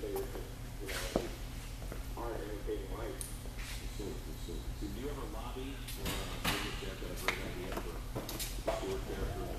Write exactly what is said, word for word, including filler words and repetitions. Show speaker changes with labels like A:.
A: they were just, you know, hard imitating life.
B: So, so, so do you ever lobby or uh, maybe if you have got a great idea for a store there for